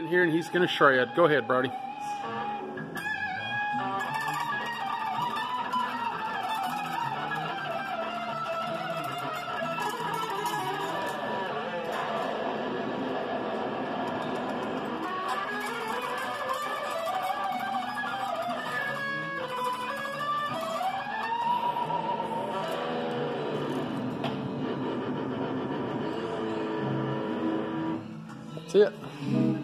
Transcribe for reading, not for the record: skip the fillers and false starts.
in here and he's going to shred. Go ahead, Brody. See it.